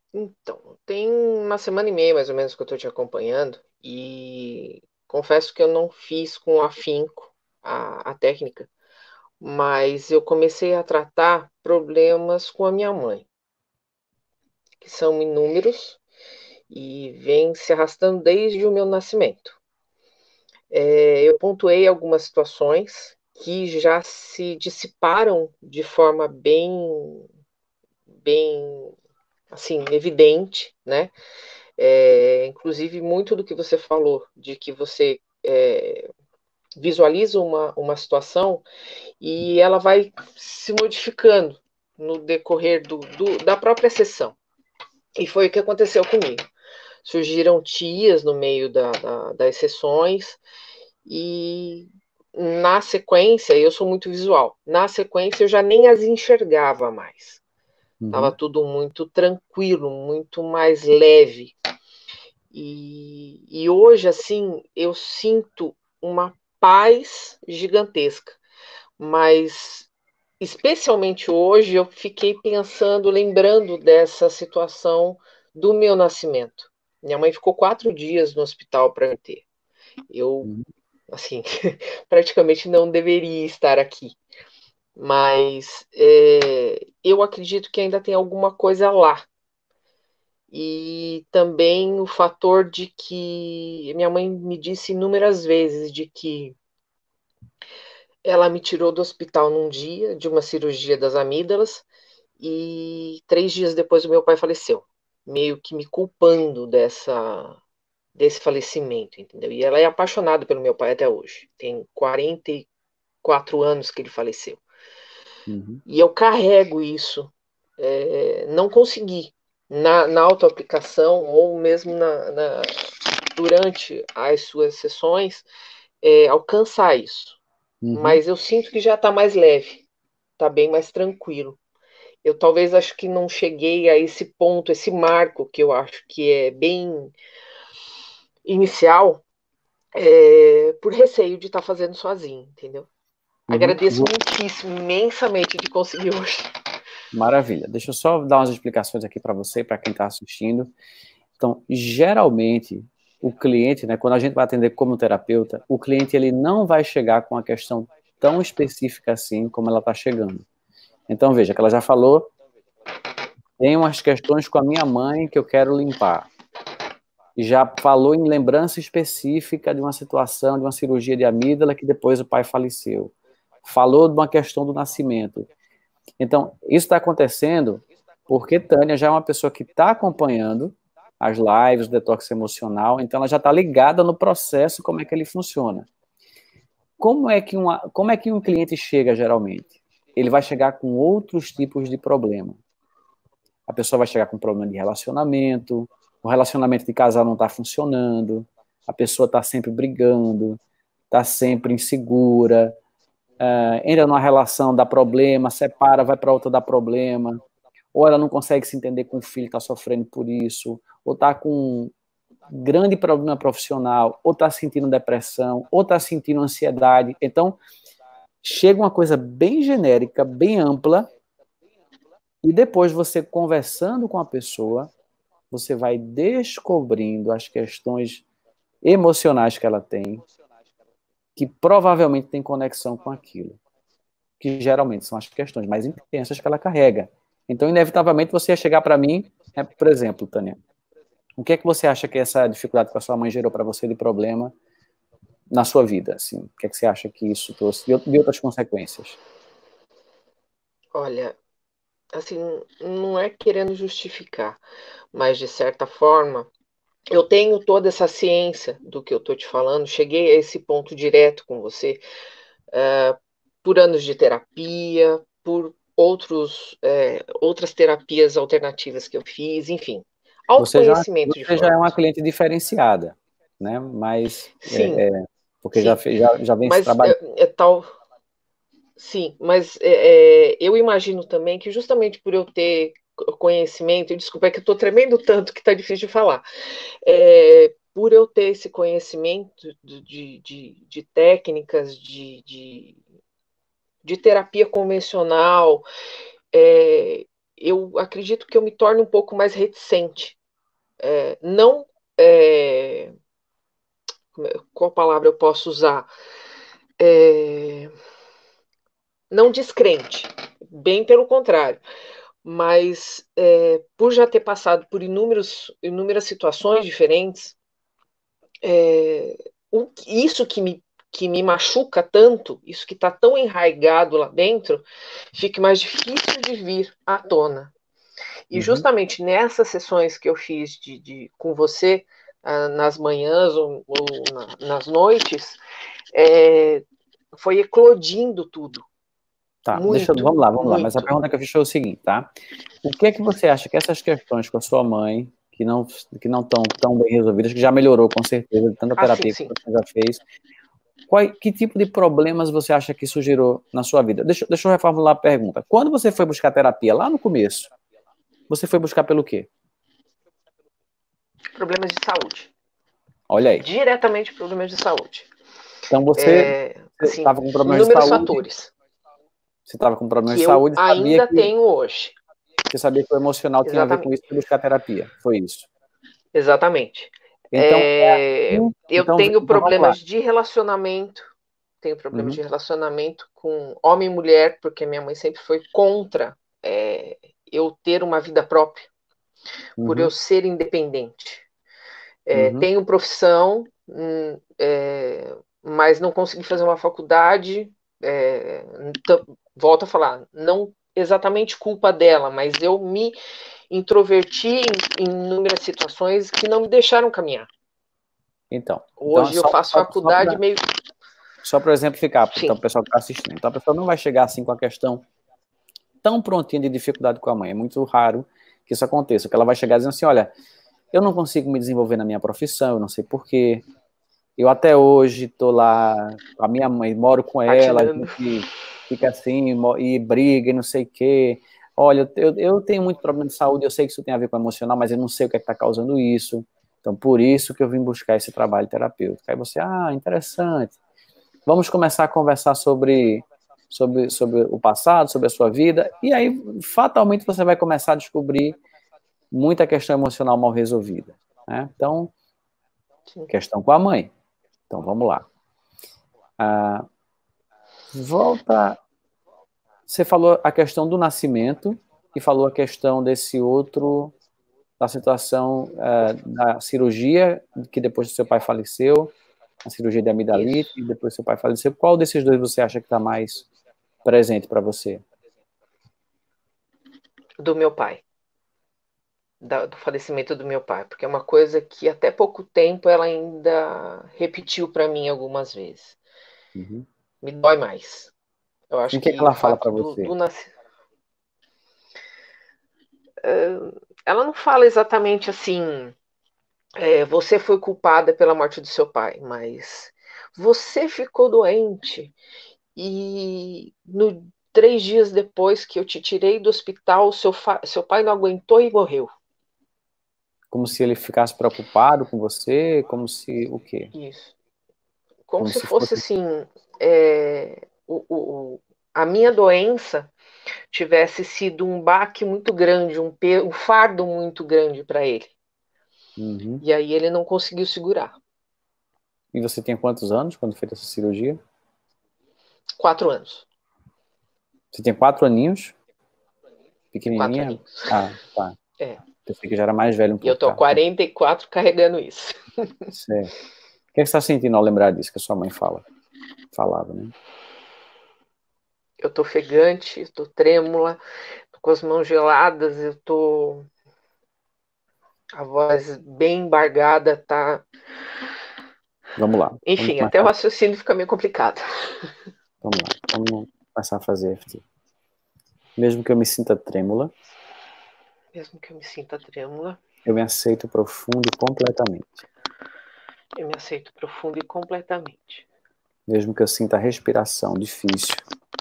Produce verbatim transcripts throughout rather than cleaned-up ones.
Então, tem uma semana e meia mais ou menos que eu estou te acompanhando e confesso que eu não fiz com afinco a, a técnica, mas eu comecei a tratar problemas com a minha mãe, que são inúmeros e vêm se arrastando desde o meu nascimento. É, eu pontuei algumas situações que já se dissiparam de forma bem, bem, assim, evidente, né? É, inclusive, muito do que você falou, de que você é, visualiza uma, uma situação e ela vai se modificando no decorrer do, do, da própria sessão. E foi o que aconteceu comigo. Surgiram tias no meio da, da, das sessões e na sequência, eu sou muito visual, na sequência eu já nem as enxergava mais. Estava Uhum. tudo muito tranquilo, muito mais leve. E, e hoje, assim, eu sinto uma paz gigantesca. Mas, especialmente hoje, eu fiquei pensando, lembrando dessa situação do meu nascimento. Minha mãe ficou quatro dias no hospital para me ter. Eu, Uhum. assim, praticamente não deveria estar aqui. Mas é, eu acredito que ainda tem alguma coisa lá. E também o fator de que minha mãe me disse inúmeras vezes de que ela me tirou do hospital num dia de uma cirurgia das amígdalas e três dias depois o meu pai faleceu, meio que me culpando dessa desse falecimento, entendeu? E ela é apaixonada pelo meu pai até hoje. Tem quarenta e quatro anos que ele faleceu. Uhum. E eu carrego isso. É, não consegui na, na autoaplicação ou mesmo na, na, durante as suas sessões, é, alcançar isso. Uhum. Mas eu sinto que já está mais leve, está bem mais tranquilo. Eu talvez acho que não cheguei a esse ponto, esse marco que eu acho que é bem inicial, é, por receio de estar tá fazendo sozinho, entendeu? Uhum. Agradeço Vou- muitíssimo, imensamente de conseguir hoje. Maravilha. Deixa eu só dar umas explicações aqui para você, para quem está assistindo. Então, geralmente, o cliente, né, quando a gente vai atender como terapeuta, o cliente ele não vai chegar com uma questão tão específica assim como ela está chegando. Então, veja, que ela já falou, tem umas questões com a minha mãe que eu quero limpar. E já falou em lembrança específica de uma situação, de uma cirurgia de amígdala que depois o pai faleceu. Falou de uma questão do nascimento. Então, isso está acontecendo porque Tânia já é uma pessoa que está acompanhando as lives, o detox emocional, então ela já está ligada no processo, como é que ele funciona. Como é que, uma, como é que um cliente chega, geralmente? Ele vai chegar com outros tipos de problema. A pessoa vai chegar com problema de relacionamento, o relacionamento de casal não está funcionando, a pessoa está sempre brigando, está sempre insegura, uh, entra numa relação, dá problema, separa, vai para outra, dá problema, ou ela não consegue se entender com o filho, está sofrendo por isso, ou está com um grande problema profissional, ou está sentindo depressão, ou está sentindo ansiedade. Então, chega uma coisa bem genérica, bem ampla, e depois você conversando com a pessoa, você vai descobrindo as questões emocionais que ela tem, que provavelmente tem conexão com aquilo, que geralmente são as questões mais intensas que ela carrega. Então, inevitavelmente, você ia chegar para mim, né, por exemplo, Tânia, o que é que você acha que essa dificuldade que a sua mãe gerou para você de problema na sua vida? Assim? O que é que você acha que isso trouxe de outras consequências? Olha, assim, não é querendo justificar, mas de certa forma, eu tenho toda essa ciência do que eu estou te falando, cheguei a esse ponto direto com você, uh, por anos de terapia, por outros, é, outras terapias alternativas que eu fiz, enfim, Você já, autoconhecimento de você já é forma. uma cliente diferenciada, né? Mas, Sim, é, é, porque já, sim, fez, já, já vem se mas trabalhando. é, é tal, sim, mas é, é, eu imagino também que justamente por eu ter conhecimento, e desculpa, é que eu estou tremendo tanto que está difícil de falar, é, por eu ter esse conhecimento de, de, de técnicas de, de, de terapia convencional, é, eu acredito que eu me torno um pouco mais reticente. É, não, é, qual palavra eu posso usar? É, não descrente, bem pelo contrário, mas é, por já ter passado por inúmeros, inúmeras situações diferentes, é, o, isso que me, que me machuca tanto, isso que está tão enraizado lá dentro, fica mais difícil de vir à tona. E Uhum. justamente nessas sessões que eu fiz de, de, com você, ah, nas manhãs ou, ou na, nas noites, é, foi eclodindo tudo. Tá, deixa, Muito, vamos lá, vamos lá. Mas a muito. pergunta que eu fiz foi o seguinte, tá? O que é que você acha que essas questões com a sua mãe, que não que não estão tão bem resolvidas, que já melhorou com certeza, de tanta Ah, sim, terapia que sim. você já fez, qual, que tipo de problemas você acha que isso gerou na sua vida? Deixa, deixa eu reformular a pergunta. Quando você foi buscar terapia, lá no começo, você foi buscar pelo quê? Problemas de saúde. Olha aí. Diretamente problemas de saúde. Então você É, assim, estava com problemas de inúmeros saúde, fatores você estava com problemas que de eu saúde e sabia ainda que tenho hoje. você sabia que o emocional tinha a ver com Exatamente. isso e buscar terapia. Foi isso. Exatamente. Então, é É, assim, eu então, tenho então vamos lá. problemas de relacionamento. Tenho problemas Uhum, de relacionamento com homem e mulher, porque minha mãe sempre foi contra é, eu ter uma vida própria, por eu uhum, ser independente. É, uhum. tenho profissão, hum, é, mas não consegui fazer uma faculdade. É, então, volto a falar, não exatamente culpa dela, mas eu me introverti em, em inúmeras situações que não me deixaram caminhar. Então, então Hoje eu só, faço só, só faculdade para meio. só para exemplificar, Sim, então, o pessoal que está assistindo. Então, a pessoa não vai chegar assim com a questão tão prontinha de dificuldade com a mãe. É muito raro que isso aconteça, que ela vai chegar dizendo assim, olha, eu não consigo me desenvolver na minha profissão, eu não sei porquê. Eu até hoje estou lá com a minha mãe, moro com ela, a patinando. gente fica assim e briga e não sei o quê. Olha, eu, eu tenho muito problema de saúde, eu sei que isso tem a ver com o emocional, mas eu não sei o que é que está causando isso. Então, por isso que eu vim buscar esse trabalho terapêutico. Aí você, ah, interessante. Vamos começar a conversar sobre, sobre, sobre o passado, sobre a sua vida, e aí, fatalmente, você vai começar a descobrir muita questão emocional mal resolvida, né? Então, Sim. questão com a mãe. Então, vamos lá. Ah, volta. Você falou a questão do nascimento e falou a questão desse outro, da situação eh, da cirurgia, que depois do seu pai faleceu, a cirurgia de amidalite, Isso. e depois seu pai faleceu. Qual desses dois você acha que está mais presente para você? Do meu pai. Da, do falecimento do meu pai. Porque é uma coisa que até pouco tempo ela ainda repetiu para mim algumas vezes. Uhum. Me dói mais. Eu E acho o que, é que que o ela fala para fato do, você? do nascer. Ela não fala exatamente assim. É, você foi culpada pela morte do seu pai, mas você ficou doente e no, três dias depois que eu te tirei do hospital, seu, seu pai não aguentou e morreu. Como se ele ficasse preocupado com você, como se o quê? Isso. Como Como se se fosse fosse. assim, é, o, o, a minha doença tivesse sido um baque muito grande, um, um fardo muito grande para ele. Uhum. E aí ele não conseguiu segurar. E você tinha quantos anos quando fez essa cirurgia? Quatro anos. Você tinha quatro aninhos? Quatro Pequenininha? aninhos. Ah, tá. É. Pensei que já era mais velho um E eu pouco, tô tá? quarenta e quatro carregando isso. Certo. O que é que você está sentindo ao lembrar disso que a sua mãe fala? Falava, né? Eu tô ofegante, eu tô trêmula, tô com as mãos geladas, eu tô. A voz bem embargada, tá? Vamos lá. Vamos Enfim, até o começar. raciocínio fica meio complicado. Vamos lá. Vamos começar a fazer E F T. Mesmo que eu me sinta trêmula, Mesmo que eu me sinta trêmula, eu me aceito profundo e completamente. eu me aceito profundo e completamente. Mesmo que eu sinta a respiração difícil,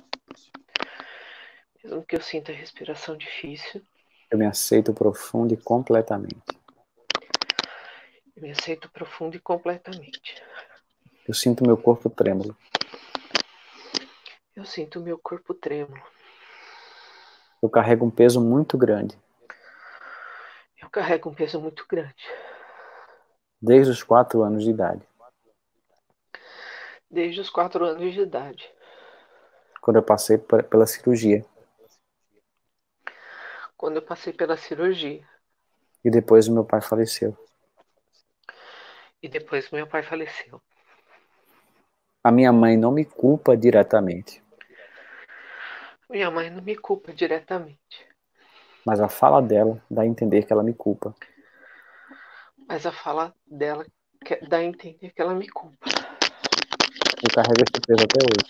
Mesmo que eu sinta a respiração difícil, eu me aceito profundo e completamente. eu me aceito profundo e completamente. Eu sinto meu corpo trêmulo. Eu sinto o meu corpo trêmulo. Eu carrego um peso muito grande. Eu carrego um peso muito grande. Desde os quatro anos de idade. Desde os quatro anos de idade. Quando eu passei pela cirurgia. Quando eu passei pela cirurgia. E depois meu pai faleceu. E depois meu pai faleceu. A minha mãe não me culpa diretamente. Minha mãe não me culpa diretamente. Mas a fala dela dá a entender que ela me culpa. Mas a fala dela dá a entender que ela me culpa. Eu carrego esse peso até hoje.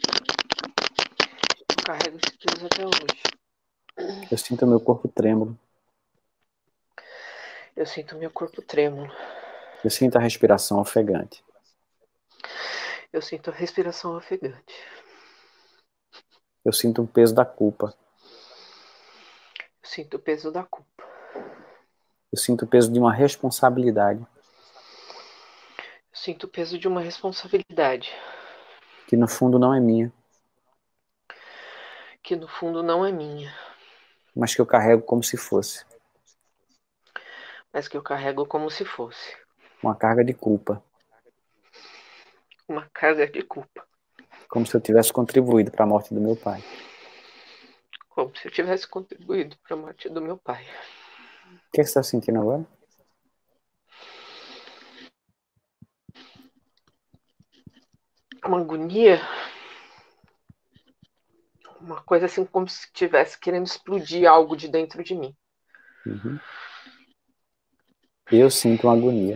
Eu carrego esse peso até hoje. Eu sinto meu corpo trêmulo. Eu sinto meu corpo trêmulo. Eu sinto a respiração ofegante. Eu sinto a respiração ofegante. Eu sinto o peso da culpa. Eu sinto o peso da culpa. Eu sinto o peso de uma responsabilidade. Eu sinto o peso de uma responsabilidade. Que no fundo não é minha. Que no fundo não é minha. Mas que eu carrego como se fosse. Mas que eu carrego como se fosse. Uma carga de culpa. Uma carga de culpa. Como se eu tivesse contribuído para a morte do meu pai. Como se eu tivesse contribuído para a morte do meu pai. O que você está sentindo agora? Uma agonia. Uma coisa assim como se estivesse querendo explodir algo de dentro de mim. Uhum. Eu sinto uma agonia.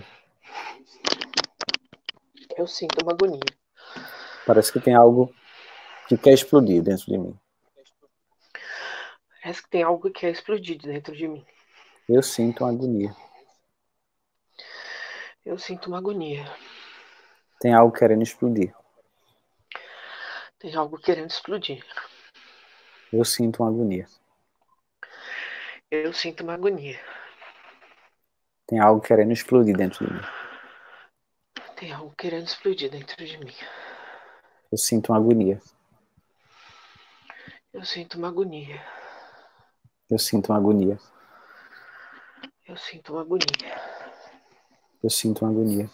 Eu sinto uma agonia. Parece que tem algo que quer explodir dentro de mim. Parece que tem algo que quer explodir dentro de mim. Eu sinto uma agonia. Eu sinto uma agonia. Tem algo querendo explodir. Tem algo querendo explodir. Eu sinto uma agonia. Eu sinto uma agonia. Tem algo querendo explodir dentro de mim. Tem algo querendo explodir dentro de mim. Eu sinto uma agonia. Eu sinto uma agonia. Eu sinto uma agonia. Eu sinto uma agonia. Eu sinto uma agonia.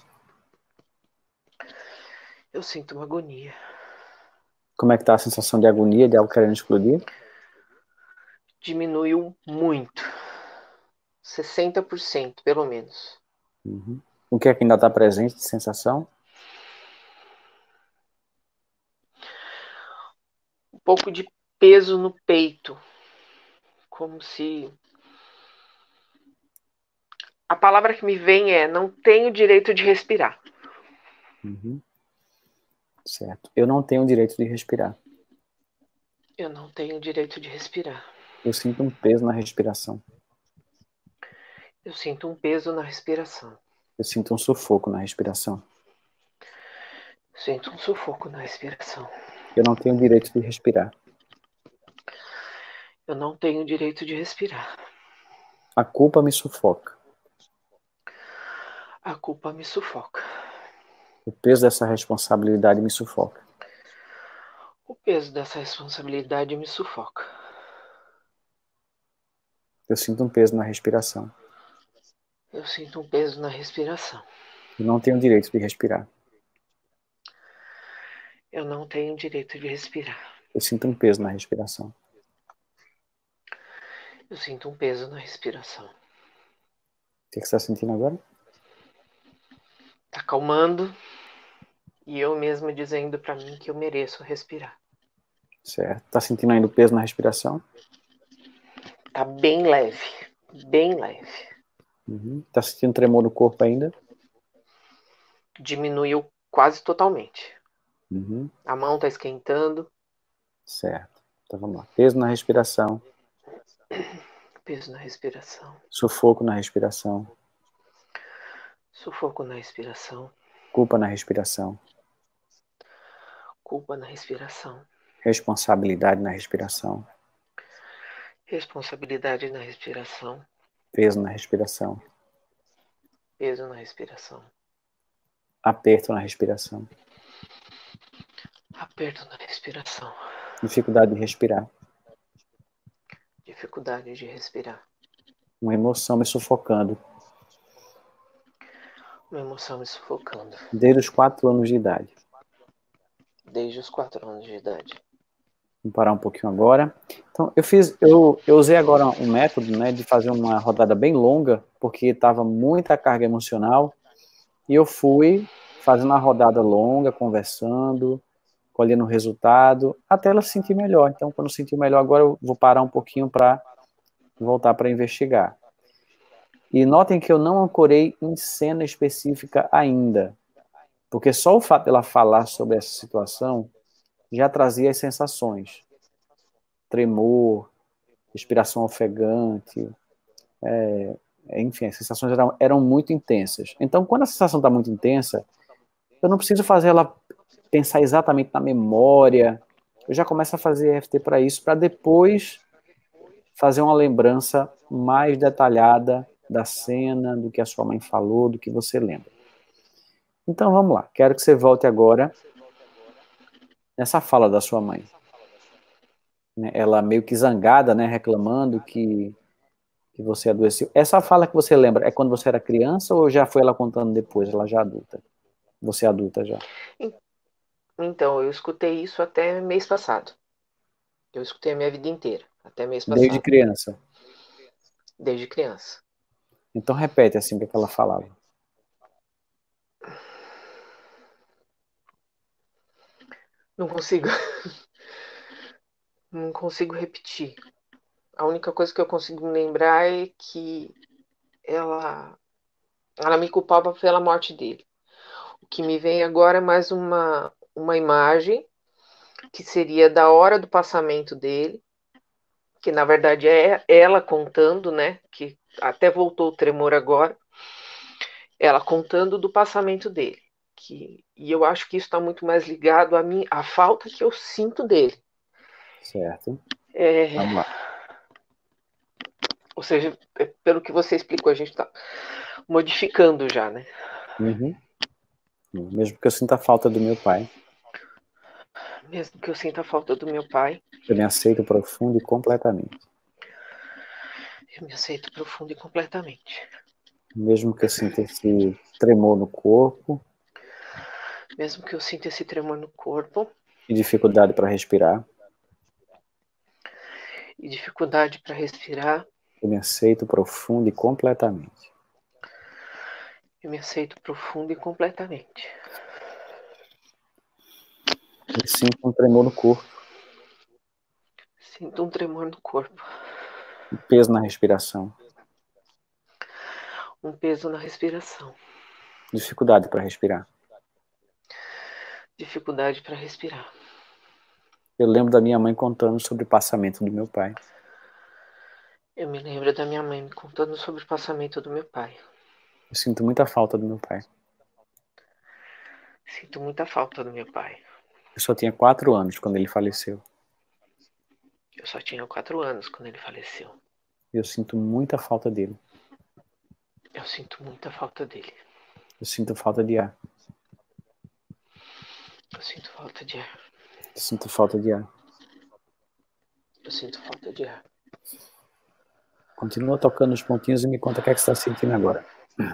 Eu sinto uma agonia. Como é que tá a sensação de agonia, de algo querendo explodir? Diminuiu muito. sessenta por cento, pelo menos. Uhum. O que é que ainda está presente de sensação? Um pouco de peso no peito. Como se... A palavra que me vem é: não tenho direito de respirar. Uhum. Certo. Eu não tenho o direito de respirar. Eu não tenho direito de respirar. Eu sinto um peso na respiração. Eu sinto um peso na respiração. Eu sinto um sufoco na respiração. Eu sinto um sufoco na respiração. Eu não tenho o direito de respirar. Eu não tenho direito de respirar. A culpa me sufoca. A culpa me sufoca. O peso dessa responsabilidade me sufoca. O peso dessa responsabilidade me sufoca. Eu sinto um peso na respiração. Eu sinto um peso na respiração. Eu não tenho o direito de respirar. Eu não tenho direito de respirar. Eu sinto um peso na respiração. Eu sinto um peso na respiração. O que você está sentindo agora? Tá acalmando. E eu mesma dizendo pra mim que eu mereço respirar. Certo. Tá sentindo ainda o peso na respiração? Tá bem leve. Bem leve. Uhum. Tá sentindo tremor no corpo ainda? Diminuiu quase totalmente. Uhum. A mão tá esquentando. Certo. Então vamos lá. Peso na respiração. Peso na respiração. Sufoco na respiração. Sufoco na respiração. Culpa na respiração. Culpa na respiração. Responsabilidade na respiração. Responsabilidade na respiração. Peso na respiração. Peso na respiração. Aperto na respiração. Aperto na respiração. Dificuldade de respirar. Dificuldade de respirar. Uma emoção me sufocando. Uma emoção me sufocando. Desde os quatro anos de idade. Desde os quatro anos de idade. Vamos parar um pouquinho agora. Então, eu fiz, eu, eu usei agora um método, né, de fazer uma rodada bem longa, porque estava muita carga emocional, e eu fui fazendo uma rodada longa, conversando, colhendo o resultado, até ela se sentir melhor. Então, quando sentir melhor, agora eu vou parar um pouquinho para voltar para investigar. E notem que eu não ancorei em cena específica ainda, porque só o fato dela falar sobre essa situação já trazia as sensações. Tremor, respiração ofegante, é, enfim, as sensações eram, eram muito intensas. Então, quando a sensação está muito intensa, eu não preciso fazer ela pensar exatamente na memória, eu já começo a fazer E F T para isso, para depois fazer uma lembrança mais detalhada da cena, do que a sua mãe falou, do que você lembra. Então, vamos lá. Quero que você volte agora nessa fala da sua mãe. Ela meio que zangada, né, reclamando que que você adoeceu. Essa fala que você lembra é quando você era criança ou já foi ela contando depois, ela já adulta? Você é adulta já. Então, eu escutei isso até mês passado. Eu escutei a minha vida inteira, até mês Desde passado. criança. Desde criança. Então repete assim o que ela falava. Não consigo. Não consigo repetir. A única coisa que eu consigo lembrar é que ela, ela me culpava pela morte dele. O que me vem agora é mais uma, uma imagem que seria da hora do passamento dele, que na verdade é ela contando, né? Que até voltou o tremor agora. Ela contando do passamento dele. Que, e eu acho que isso está muito mais ligado a mim, a falta que eu sinto dele. Certo. É, Vamos lá. ou seja, pelo que você explicou, a gente está modificando já, né? Uhum. Mesmo que eu sinta a falta do meu pai, Mesmo que eu sinta a falta do meu pai, eu me aceito profundo e completamente. eu me aceito profundo e completamente. Mesmo que eu sinta esse tremor no corpo, Mesmo que eu sinta esse tremor no corpo e dificuldade para respirar, e dificuldade para respirar, eu me aceito profundo e completamente. eu me aceito profundo e completamente. Eu sinto um tremor no corpo, Sinto um tremor no corpo, um peso na respiração, um peso na respiração, dificuldade para respirar. dificuldade para respirar. Eu lembro da minha mãe contando sobre o passamento do meu pai. Eu me lembro da minha mãe me contando sobre o passamento do meu pai. Eu sinto muita falta do meu pai. Sinto muita falta do meu pai. Eu só tinha quatro anos quando ele faleceu. Eu só tinha quatro anos quando ele faleceu. Eu sinto muita falta dele. Eu sinto muita falta dele. Eu sinto falta de ar. Eu sinto falta de ar. Eu sinto falta de ar. Eu sinto falta de ar. Continua tocando os pontinhos e me conta o que é que você está sentindo agora.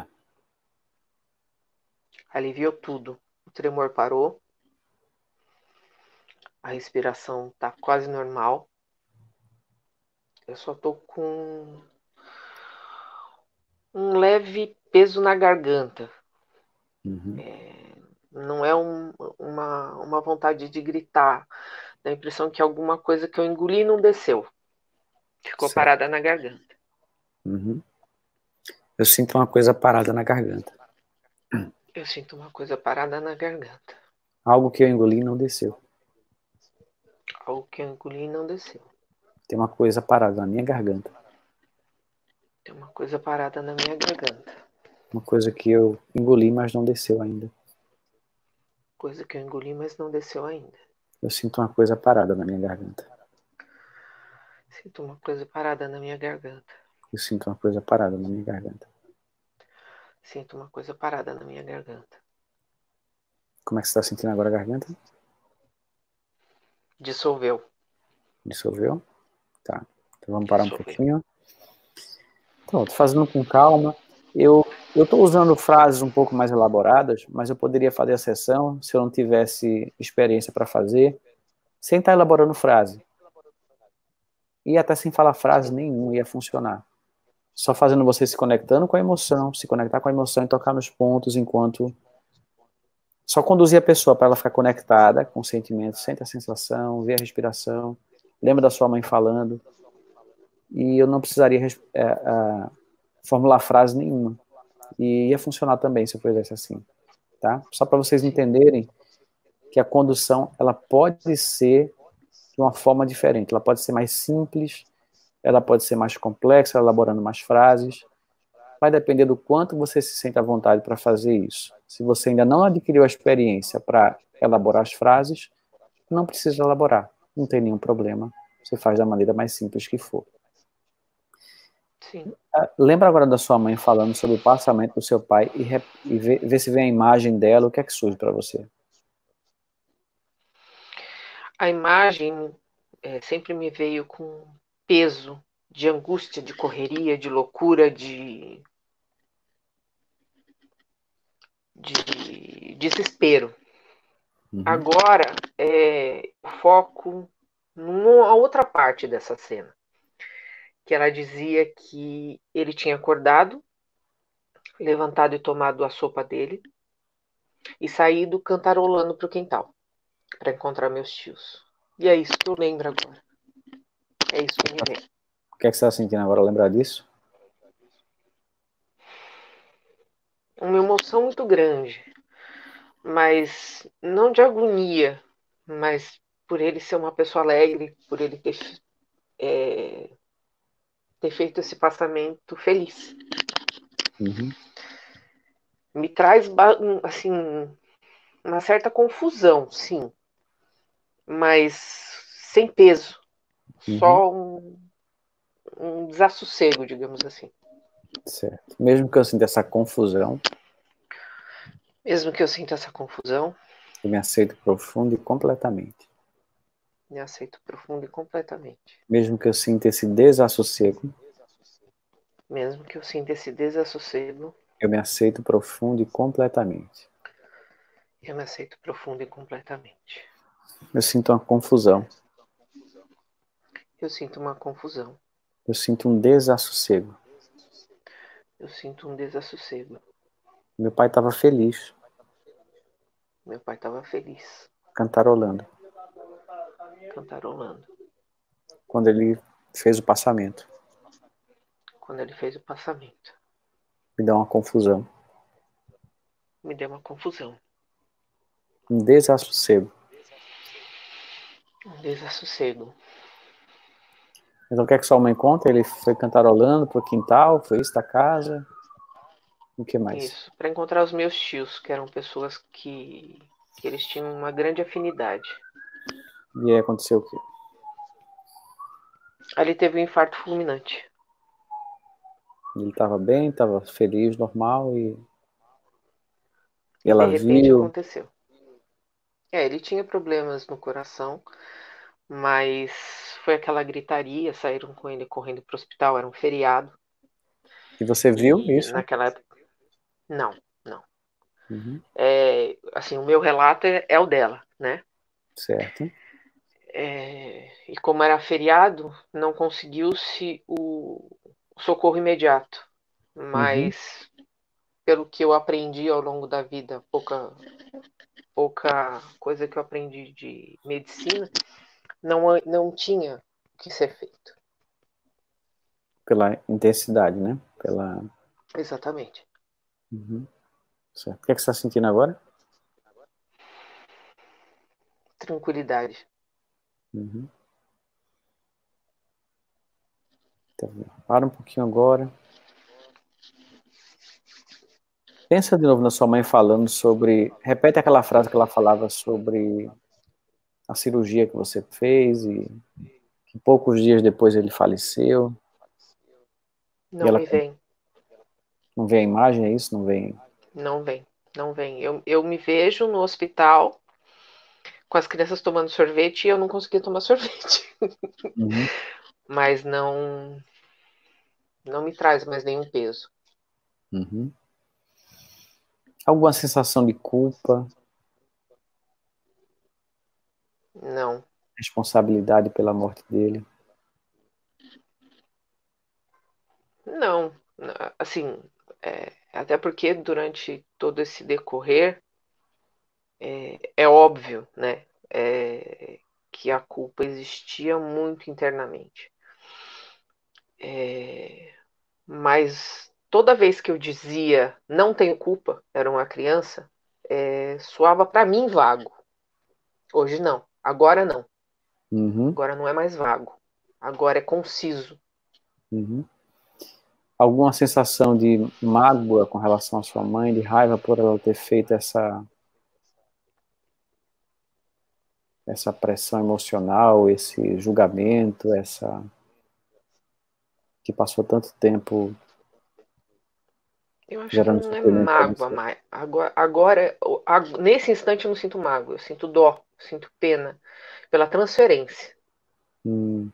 Aliviou tudo. O tremor parou. A respiração tá quase normal. Eu só tô com um leve peso na garganta. Uhum. É, não é um, uma, uma vontade de gritar. Dá a impressão que alguma coisa que eu engoli não desceu. Ficou Certo. parada na garganta. Uhum. Eu sinto uma coisa parada na garganta. Eu sinto uma coisa parada na garganta. Algo que eu engoli não desceu. Algo que eu engoli não desceu. Tem uma coisa parada na minha garganta. Tem uma coisa parada na minha garganta. Uma coisa que eu engoli, mas não desceu ainda. Coisa que eu engoli, mas não desceu ainda. Eu sinto uma coisa parada na minha garganta. Sinto uma coisa parada na minha garganta. Eu sinto uma coisa parada na minha garganta. Sinto uma coisa parada na minha garganta. Como é que você está sentindo agora a garganta? Dissolveu. Dissolveu? Tá. Então vamos parar um Deixa eu ver. pouquinho. Pronto, fazendo com calma. Eu eu estou usando frases um pouco mais elaboradas, mas eu poderia fazer a sessão se eu não tivesse experiência para fazer, sem estar elaborando frase. E até sem falar frase Sim. nenhuma ia funcionar. Só fazendo você se conectando com a emoção, se conectar com a emoção e tocar nos pontos enquanto... Só conduzir a pessoa para ela ficar conectada com o sentimento, sente a sensação, vê a respiração, lembra da sua mãe falando, e eu não precisaria é, é, formular frase nenhuma. E ia funcionar também se eu fizesse assim, tá? Só para vocês Sim. entenderem que a condução, ela pode ser de uma forma diferente, ela pode ser mais simples, ela pode ser mais complexa, elaborando mais frases, vai depender do quanto você se sente à vontade para fazer isso. Se você ainda não adquiriu a experiência para elaborar as frases, não precisa elaborar, não tem nenhum problema, você faz da maneira mais simples que for. Sim. Lembra agora da sua mãe falando sobre o passamento do seu pai e, e vê, vê se vê a imagem dela, o que é que surge para você? A imagem é, sempre me veio com peso de angústia, de correria, de loucura, de, de desespero. Uhum. Agora, é, foco numa outra parte dessa cena, que ela dizia que ele tinha acordado, levantado e tomado a sopa dele e saído cantarolando para o quintal para encontrar meus tios. E é isso que eu lembro agora. É isso que me vem. O que é que você está sentindo agora, lembrar disso? Uma emoção muito grande, mas não de agonia, mas por ele ser uma pessoa alegre, por ele ter, é, ter feito esse passamento feliz. Uhum. Me traz, assim, uma certa confusão, sim, mas sem peso, Uhum. só um, um desassossego, digamos assim. Certo. Mesmo que eu sinta essa confusão, Mesmo que eu sinta essa confusão, eu me aceito profundo e completamente. me aceito profundo e completamente. Mesmo que eu sinta esse desassossego, Mesmo que eu sinta esse desassossego, eu me aceito profundo e completamente. eu me aceito profundo e completamente. Eu sinto uma confusão. Eu sinto uma confusão. Eu sinto um desassossego. Eu sinto um desassossego. Meu pai estava feliz. Meu pai estava feliz. Cantarolando. Cantarolando. Quando ele fez o passamento. Quando ele fez o passamento. Me dá uma confusão. Me deu uma confusão. Um desassossego. Um desassossego. Então, o que é que sua mãe conta? Ele foi cantarolando pro quintal, foi isso da casa? O que mais? Isso, para encontrar os meus tios, que eram pessoas que, que eles tinham uma grande afinidade. E aí aconteceu o quê? Ali teve um infarto fulminante. Ele estava bem, estava feliz, normal, e, e E de ela repente viu. aconteceu. É, ele tinha problemas no coração, mas foi aquela gritaria, saíram com ele correndo para o hospital, era um feriado. E você viu E isso? naquela época, não, não. Uhum. É, assim, o meu relato é, é o dela, né? Certo. É, e como era feriado, não conseguiu-se o socorro imediato. Uhum. Mas, pelo que eu aprendi ao longo da vida, pouca, pouca coisa que eu aprendi de medicina, não, não tinha o que ser feito. Pela intensidade, né? Pela... Exatamente. Uhum. Certo. O que é que você está sentindo agora? Tranquilidade. Uhum. Tá bem. Para um pouquinho agora. Pensa de novo na sua mãe falando sobre... Repete aquela frase que ela falava sobre a cirurgia que você fez e que poucos dias depois ele faleceu. E Não ela me vem. não vê a imagem, é isso? Não vê... Não vem. Não vem. Eu, eu me vejo no hospital com as crianças tomando sorvete e eu não conseguia tomar sorvete. Uhum. mas não, não me traz mais nenhum peso. Uhum. Alguma sensação de culpa, Não, responsabilidade pela morte dele? não, assim, é, até porque durante todo esse decorrer, é, é óbvio, né, é, que a culpa existia muito internamente. É, mas toda vez que eu dizia não tenho culpa, era uma criança, é, soava para mim vago. Hoje não, agora não. Uhum. Agora não é mais vago, agora é conciso. Uhum. Alguma sensação de mágoa com relação à sua mãe, de raiva por ela ter feito essa, essa pressão emocional, esse julgamento, essa que passou tanto tempo Eu acho que gerando não é sofrimento para mágoa você? mais. Agora, agora, nesse instante eu não sinto mágoa, eu sinto dó, eu sinto pena pela transferência. Hum,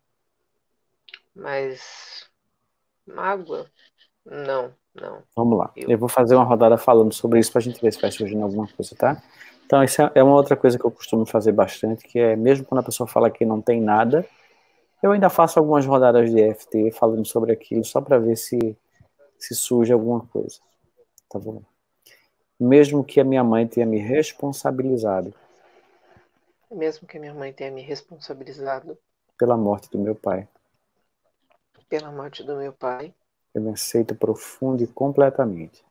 Mas mágoa, não, não. vamos lá. Eu Eu vou fazer uma rodada falando sobre isso para a gente ver se vai surgindo alguma coisa, tá? Então, isso é é uma outra coisa que eu costumo fazer bastante, que é, mesmo quando a pessoa fala que não tem nada, eu ainda faço algumas rodadas de E F T falando sobre aquilo, só para ver se, se surge alguma coisa. Tá bom? Mesmo que a minha mãe tenha me responsabilizado mesmo que minha mãe tenha me responsabilizado pela morte do meu pai, pela morte do meu pai, eu me aceito profundo e completamente.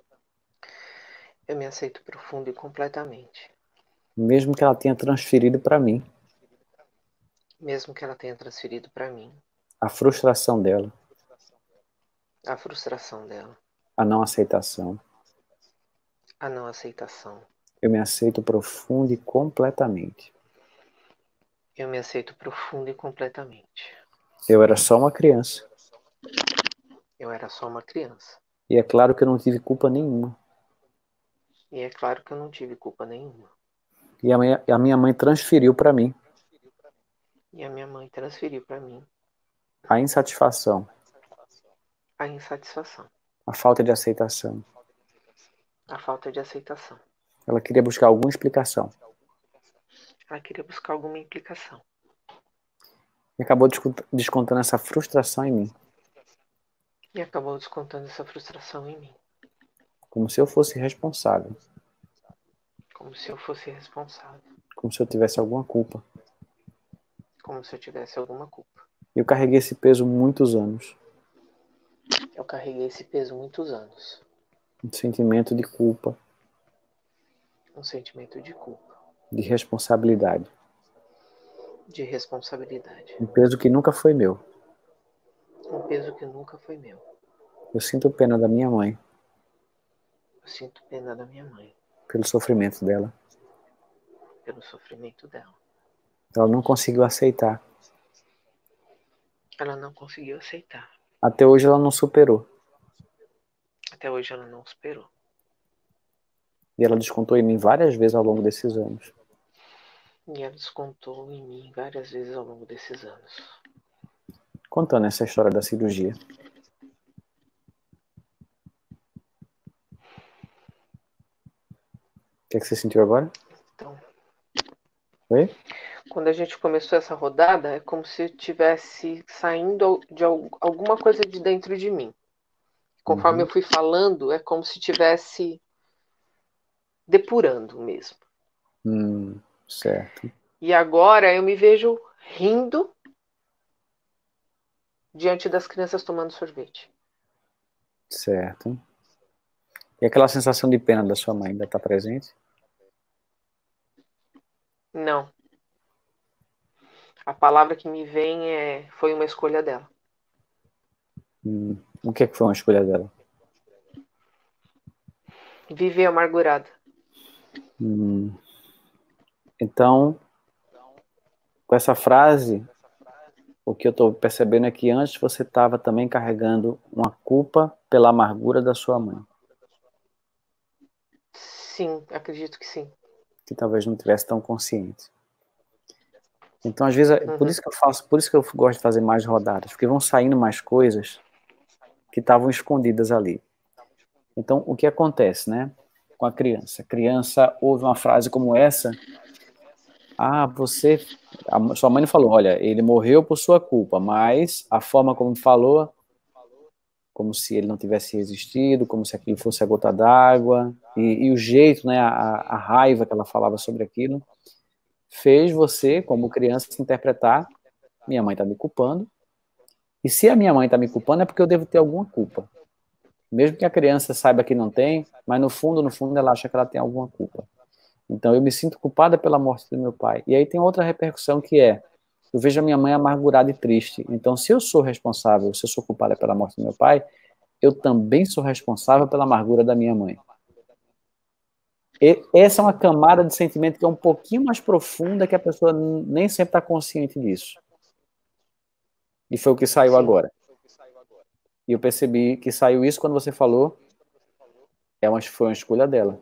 eu me aceito profundo e completamente. Mesmo que ela tenha transferido para mim Mesmo que ela tenha transferido para mim a frustração dela, a frustração dela, a não aceitação, a não aceitação. eu me aceito profundo e completamente. Eu me aceito profundo e completamente. Eu era só uma criança. Eu era só uma criança. E é claro que eu não tive culpa nenhuma. E é claro que eu não tive culpa nenhuma. E a minha, a minha mãe transferiu para mim E a minha mãe transferiu para mim a insatisfação, a insatisfação, a falta de aceitação. a falta de aceitação. Ela queria buscar alguma explicação. Ela queria buscar alguma implicação. E acabou descontando essa frustração em mim. E acabou descontando essa frustração em mim. Como se eu fosse responsável. Como se eu fosse responsável. Como se eu tivesse alguma culpa. Como se eu tivesse alguma culpa. Eu carreguei esse peso muitos anos. Eu carreguei esse peso muitos anos. Um sentimento de culpa. Um sentimento de culpa. De responsabilidade. De responsabilidade. Um peso que nunca foi meu. Um peso que nunca foi meu. Eu sinto pena da minha mãe. Eu sinto pena da minha mãe. Pelo sofrimento dela. Pelo sofrimento dela. Ela não conseguiu aceitar. Ela não conseguiu aceitar. Até hoje ela não superou. Até hoje ela não superou. E ela descontou em mim várias vezes ao longo desses anos. E ela descontou em mim várias vezes ao longo desses anos. Contando essa história da cirurgia. O que é que você sentiu agora? Então, Oi? quando a gente começou essa rodada, é como se eu estivesse saindo de alguma coisa de dentro de mim. Conforme Uhum. eu fui falando, é como se estivesse depurando mesmo. Hum, certo. E agora eu me vejo rindo diante das crianças tomando sorvete. Certo. E aquela sensação de pena da sua mãe ainda está presente? Não. A palavra que me vem é foi uma escolha dela. Hum, o que é que foi uma escolha dela? Viver amargurada. Hum, então, com essa frase, o que eu estou percebendo é que antes você estava também carregando uma culpa pela amargura da sua mãe. Sim, acredito que sim. Que talvez não tivesse tão consciente. Então, às vezes, é por Uhum. isso que eu faço, por isso que eu gosto de fazer mais rodadas, porque vão saindo mais coisas que estavam escondidas ali. Então, o que acontece, né, com a criança? A criança ouve uma frase como essa: ah, você, a sua mãe não falou, olha, ele morreu por sua culpa, mas a forma como falou, como se ele não tivesse resistido, como se aquilo fosse a gota d'água, e, e o jeito, né, a, a raiva que ela falava sobre aquilo, fez você, como criança, se interpretar: minha mãe está me culpando, e se a minha mãe está me culpando é porque eu devo ter alguma culpa. Mesmo que a criança saiba que não tem, mas no fundo, no fundo, ela acha que ela tem alguma culpa. Então, eu me sinto culpada pela morte do meu pai. E aí tem outra repercussão que é: eu vejo a minha mãe amargurada e triste. Então, se eu sou responsável, se eu sou culpada pela morte do meu pai, eu também sou responsável pela amargura da minha mãe. E essa é uma camada de sentimento que é um pouquinho mais profunda, que a pessoa nem sempre está consciente disso. E foi o que saiu Sim. agora. E eu percebi que saiu isso quando você falou, é uma, foi uma escolha dela.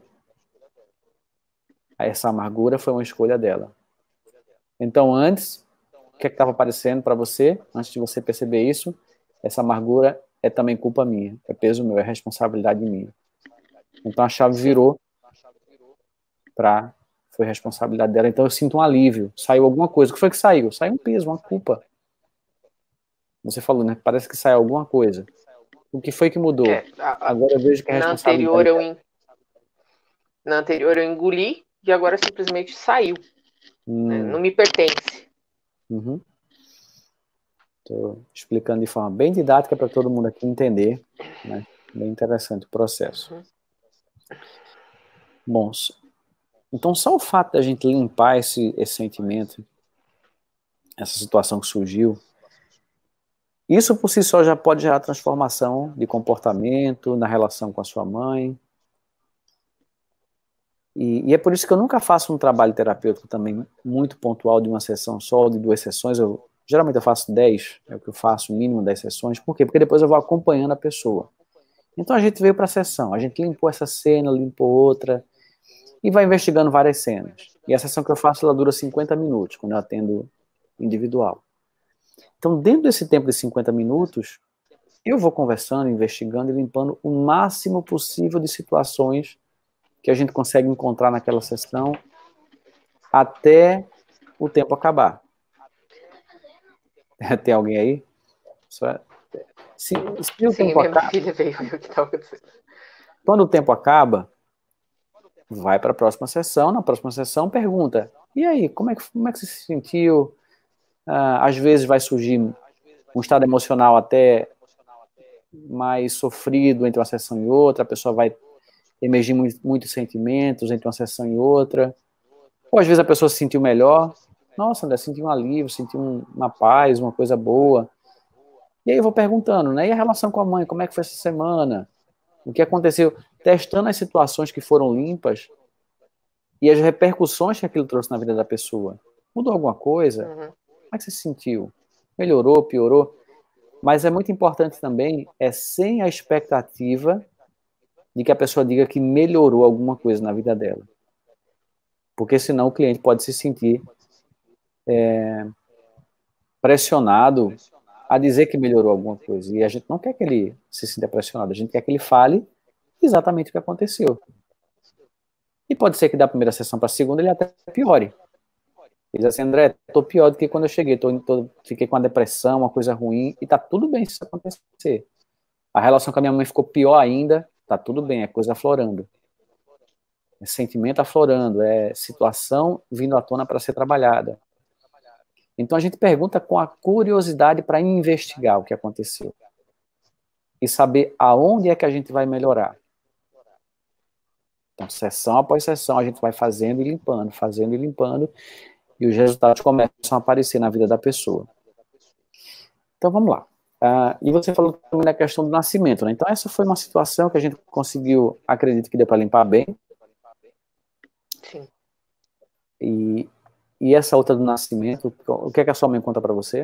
Essa amargura foi uma escolha dela. Então, antes, o que é estava aparecendo para você, antes de você perceber isso? Essa amargura é também culpa minha, é peso meu, é responsabilidade minha. Então, a chave Sim. virou para foi responsabilidade dela. Então, eu sinto um alívio. Saiu alguma coisa. O que foi que saiu? Saiu um peso, uma culpa. Você falou, né? Parece que saiu alguma coisa. O que foi que mudou? É, a, a, Agora eu vejo que a na anterior responsabilidade eu dela. en- na anterior eu engoli e agora simplesmente saiu, né? Não Hum, me pertence. uhum. Estou explicando de forma bem didática para todo mundo aqui entender, né? Bem interessante o processo. Uhum. Bom, então só o fato da gente limpar esse, esse sentimento, essa situação que surgiu, isso por si só já pode gerar transformação de comportamento na relação com a sua mãe. E, e é por isso que eu nunca faço um trabalho terapêutico também muito pontual de uma sessão só, ou de duas sessões. Eu, geralmente eu faço dez, é o que eu faço, mínimo dez sessões. Por quê? Porque depois eu vou acompanhando a pessoa. Então a gente veio para a sessão, a gente limpou essa cena, limpou outra, e vai investigando várias cenas. E a sessão que eu faço, ela dura cinquenta minutos, quando eu atendo individual. Então, dentro desse tempo de cinquenta minutos, eu vou conversando, investigando e limpando o máximo possível de situações que a gente consegue encontrar naquela sessão até o tempo acabar. Tem alguém aí? Se, se o Sim, tempo minha acaba, filha veio ver o que estava acontecendo. quando o tempo acaba, vai para a próxima sessão. Na próxima sessão, pergunta: e aí, como é que, como é que você se sentiu? Ah, às vezes vai surgir um estado emocional até mais sofrido entre uma sessão e outra, a pessoa vai emergir muito, muitos sentimentos entre uma sessão e outra. Ou às vezes a pessoa se sentiu melhor. Nossa, André, senti um alívio, senti um, uma paz, uma coisa boa. E aí eu vou perguntando, né? E a relação com a mãe, como é que foi essa semana? O que aconteceu? Testando as situações que foram limpas e as repercussões que aquilo trouxe na vida da pessoa. Mudou alguma coisa? Como Uhum. é que você se sentiu? Melhorou, piorou? Mas é muito importante também, é sem a expectativa de que a pessoa diga que melhorou alguma coisa na vida dela. Porque senão o cliente pode se sentir é, pressionado a dizer que melhorou alguma coisa. E a gente não quer que ele se sinta pressionado, a gente quer que ele fale exatamente o que aconteceu. E pode ser que da primeira sessão para a segunda ele até piore. Ele diz assim: André, estou pior do que quando eu cheguei, tô, tô, fiquei com uma depressão, uma coisa ruim, e tá tudo bem se isso acontecer. A relação com a minha mãe ficou pior ainda, tá tudo bem, é coisa aflorando. É sentimento aflorando, é situação vindo à tona para ser trabalhada. Então a gente pergunta com a curiosidade para investigar o que aconteceu e saber aonde é que a gente vai melhorar. Então, sessão após sessão, a gente vai fazendo e limpando, fazendo e limpando, e os resultados começam a aparecer na vida da pessoa. Então, vamos lá. Uh, e você falou também da questão do nascimento, né? Então, essa foi uma situação que a gente conseguiu, acredito que deu para limpar bem. Sim. E, e essa outra do nascimento, o que é que a sua mãe conta para você?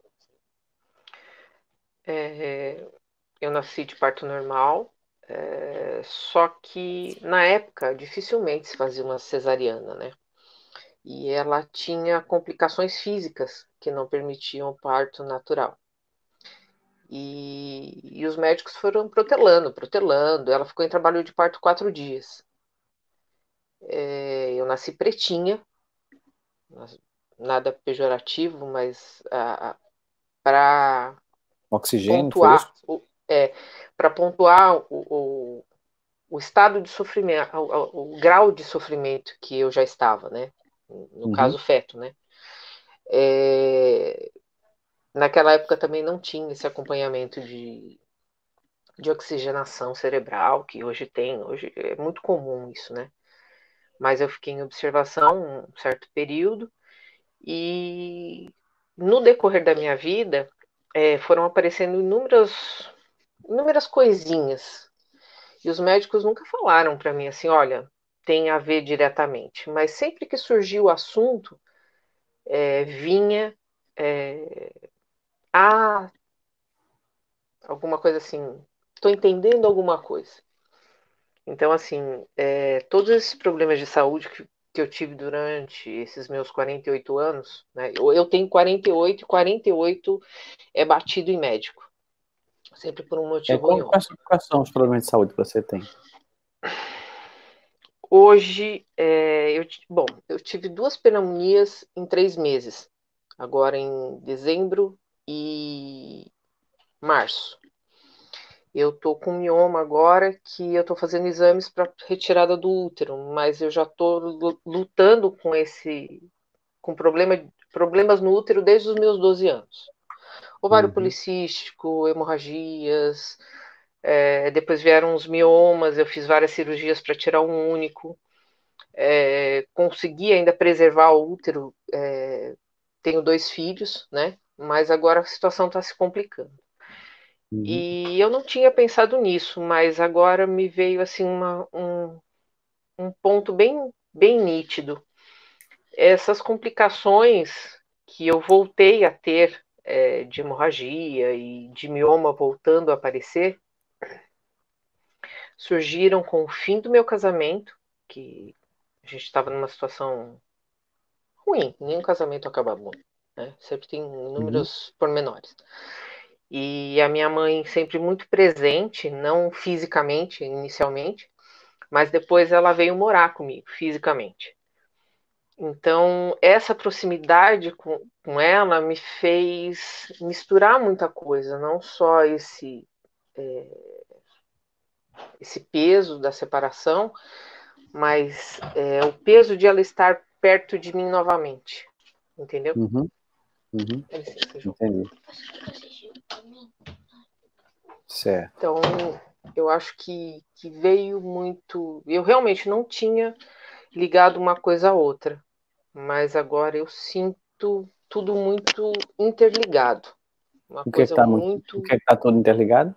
É, eu nasci de parto normal, é, só que na época dificilmente se fazia uma cesariana, né? e ela tinha complicações físicas que não permitiam o parto natural. E, e os médicos foram protelando, protelando. Ela ficou em trabalho de parto quatro dias. É, eu nasci pretinha, nada pejorativo, mas para Oxigênio, foi isso? pontuar, o, é, para pontuar o, o, o estado de sofrimento, o, o, o, grau de sofrimento que eu já estava, né? No Uhum. caso, feto, né? É, naquela época também não tinha esse acompanhamento de, de oxigenação cerebral, que hoje tem, hoje é muito comum isso, né? Mas eu fiquei em observação um certo período e no decorrer da minha vida é, foram aparecendo inúmeras, inúmeras coisinhas e os médicos nunca falaram para mim assim, olha, tem a ver diretamente, mas sempre que surgiu o assunto, é, vinha é, ah, alguma coisa assim, estou entendendo alguma coisa. Então, assim, é, todos esses problemas de saúde que, que eu tive durante esses meus quarenta e oito anos, né? Eu, eu tenho quarenta e oito, e quarenta e oito é batido em médico, sempre por um É, motivo ou em qual- quais, outro. quais são os problemas de saúde que você tem? Hoje, é, eu, bom, eu tive duas pneumonias em três meses, agora em dezembro e março. Eu tô com mioma agora que eu tô fazendo exames para retirada do útero, mas eu já tô lutando com esse com problema, problemas no útero desde os meus doze anos. Ovário Uhum. policístico, hemorragias, é, depois vieram os miomas, eu fiz várias cirurgias para tirar um único, é, consegui ainda preservar o útero, é, tenho dois filhos, né? Mas agora a situação está se complicando. Uhum. E eu não tinha pensado nisso, mas agora me veio assim uma, um, um ponto bem, bem nítido. Essas complicações que eu voltei a ter é, de hemorragia e de mioma voltando a aparecer surgiram com o fim do meu casamento, que a gente estava numa situação ruim, nenhum casamento acaba bom, né? Sempre tem Uhum. inúmeros pormenores. E a minha mãe sempre muito presente, não fisicamente, inicialmente, mas depois ela veio morar comigo, fisicamente. Então, essa proximidade com, com ela me fez misturar muita coisa, não só esse, é, esse peso da separação, mas é, o peso de ela estar perto de mim novamente. Entendeu? Uhum. Uhum. É licença, João. Entendi. Certo. Então, eu acho que, que veio muito. Eu realmente não tinha ligado uma coisa a outra, mas agora eu sinto tudo muito interligado. Uma O que é que coisa tá muito, o muito. que é que tá todo interligado?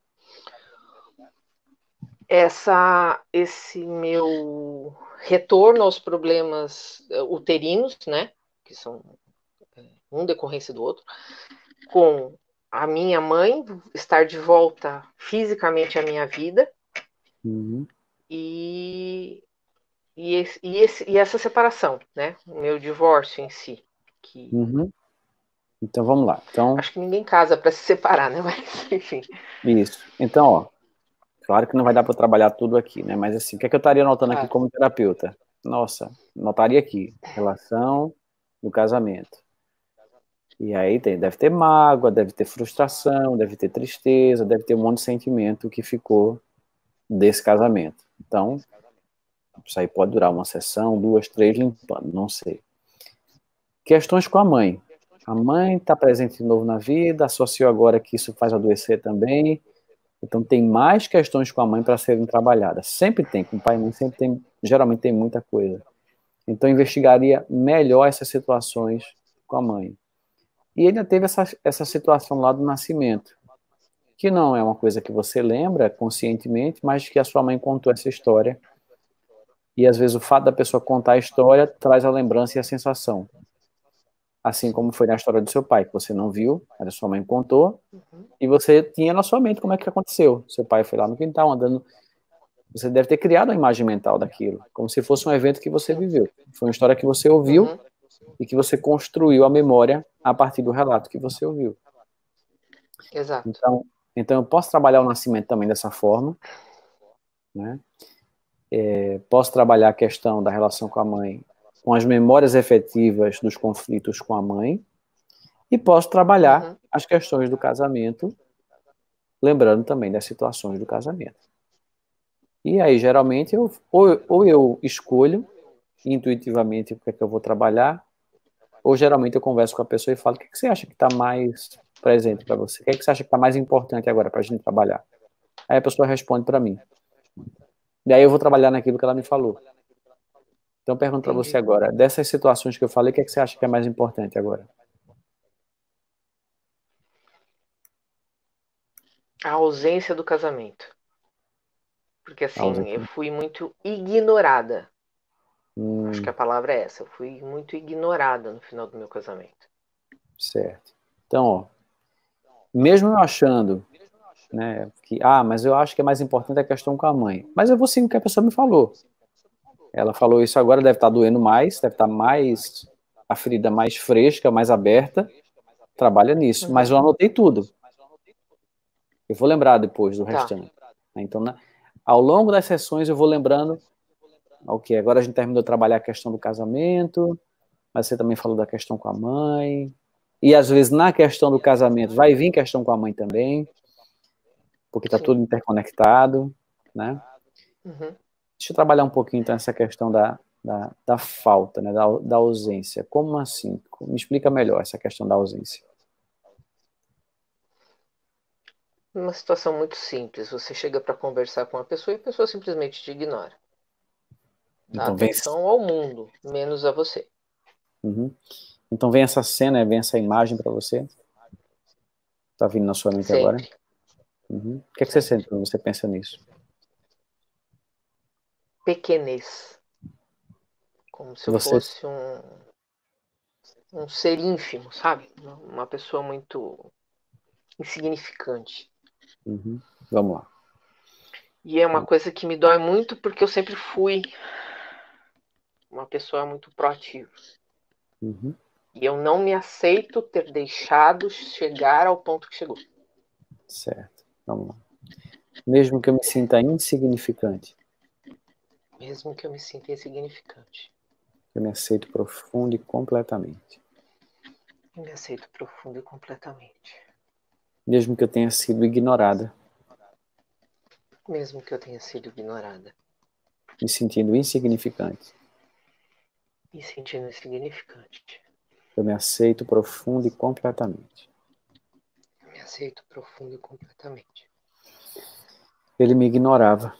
Essa, esse meu retorno aos problemas uterinos, né? Que são um decorrência do outro, com a minha mãe estar de volta fisicamente à minha vida Uhum. e, e, esse, e, esse, e essa separação, né? O meu divórcio em si. Que Uhum. Então vamos lá. Então, acho que ninguém casa para se separar, né? Mas, enfim. isso. Então, ó, claro que não vai dar para trabalhar tudo aqui, né? Mas assim, o que é que eu estaria anotando aqui Claro. como terapeuta? Nossa, anotaria aqui, relação do casamento. E aí tem, deve ter mágoa, deve ter frustração, deve ter tristeza, deve ter um monte de sentimento que ficou desse casamento. Então, isso aí pode durar uma sessão, duas, três, limpando, não sei. Questões com a mãe. A mãe está presente de novo na vida, associou agora que isso faz adoecer também. Então, tem mais questões com a mãe para serem trabalhadas. Sempre tem, com o pai e mãe sempre tem, geralmente tem muita coisa. Então, investigaria melhor essas situações com a mãe. E ainda teve essa, essa situação lá do nascimento, que não é uma coisa que você lembra conscientemente, mas que a sua mãe contou essa história. E às vezes o fato da pessoa contar a história traz a lembrança e a sensação. Assim como foi na história do seu pai, que você não viu, mas a sua mãe contou, Uhum. e você tinha na sua mente como é que aconteceu. Seu pai foi lá no quintal andando, Você deve ter criado uma imagem mental daquilo, como se fosse um evento que você Sim. viveu. Foi uma história que você ouviu Uhum. e que você construiu a memória a partir do relato que você ouviu. Exato. Então, então eu posso trabalhar o nascimento também dessa forma, né? É, posso trabalhar a questão da relação com a mãe, com as memórias efetivas dos conflitos com a mãe, e posso trabalhar Uhum. as questões do casamento, lembrando também das situações do casamento. E aí, geralmente, eu, ou, ou eu escolho intuitivamente o que é que eu vou trabalhar, ou geralmente eu converso com a pessoa e falo: o que, é que você acha que está mais presente para você? O que, é que você acha que está mais importante agora para a gente trabalhar? Aí a pessoa responde para mim. Daí eu vou trabalhar naquilo que ela me falou. Então, eu pergunto para você Entendi. agora, dessas situações que eu falei, o que, é que você acha que é mais importante agora? A ausência do casamento. Porque A assim, eu ausência. fui muito ignorada. Acho que Hum, a palavra é essa. Eu fui muito ignorada no final do meu casamento. certo. Então, ó, mesmo eu achando, né, que, ah, mas eu acho que é mais importante a questão com a mãe. Mas eu vou seguir o que a pessoa me falou. Ela falou isso agora, deve estar doendo mais, deve estar mais, a ferida mais fresca, mais aberta. Trabalha nisso. Mas Uhum. eu anotei tudo. Eu vou lembrar depois do Tá. restante. Então, né, ao longo das sessões eu vou lembrando, ok, agora a gente terminou de trabalhar a questão do casamento, mas você também falou da questão com a mãe. E às vezes na questão do casamento vai vir questão com a mãe também, porque está Sim. tudo interconectado, né? Uhum. Deixa eu trabalhar um pouquinho então essa questão da, da, da falta, né? Da, da ausência. Como assim? Me explica melhor essa questão da ausência. Uma situação muito simples. Você chega para conversar com uma pessoa e a pessoa simplesmente te ignora. Dá Então vem, atenção ao mundo, menos a você. uhum. Então vem essa cena, vem essa imagem para você. Está vindo na sua mente agora. Sempre. Uhum. O que é que você Sempre. sente quando você pensa nisso? Pequenez. Como se eu Você, fosse um, um ser ínfimo, sabe? Uma pessoa muito insignificante. uhum. Vamos lá. E é uma coisa que me dói muito porque eu sempre fui uma pessoa muito proativa. Uhum. E eu não me aceito ter deixado chegar ao ponto que chegou. Certo. Vamos lá. Mesmo que eu me sinta insignificante, Mesmo que eu me sinta insignificante. eu me aceito profundo e completamente. Eu me aceito profundo e completamente. Mesmo que eu tenha sido ignorada, Mesmo que eu tenha sido ignorada. me sentindo insignificante, Me sentindo insignificante. eu me aceito profundo e completamente. Eu me aceito profundo e completamente. Ele me ignorava.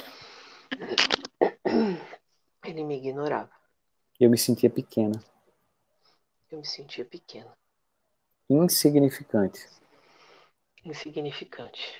Ele me ignorava. Eu me sentia pequena, Eu me sentia pequeno. insignificante. Insignificante.